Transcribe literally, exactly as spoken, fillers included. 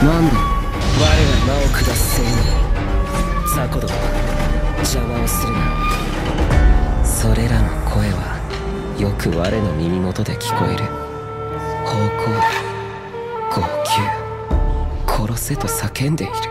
なんだ。我が魔を下す仙人雑魚ども、邪魔をするな。それらの声はよく我の耳元で聞こえる。咆哮、号泣、殺せと叫んでいる。